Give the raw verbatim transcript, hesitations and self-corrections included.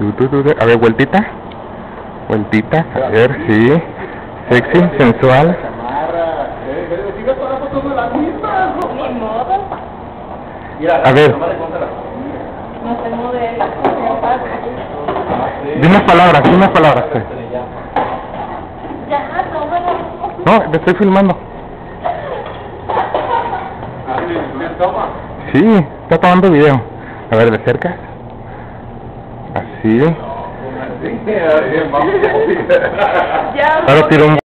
Tú, tú, tú, a ver, vueltita. Vueltita, a ver, sí. Sexy, sensual. A ver. No se modela. Dime unas palabras, dime unas palabras. Sí. Ya, tómalo. No, me estoy filmando. Sí, está tomando video. A ver, de cerca. Así. Ya, Ahora tiro un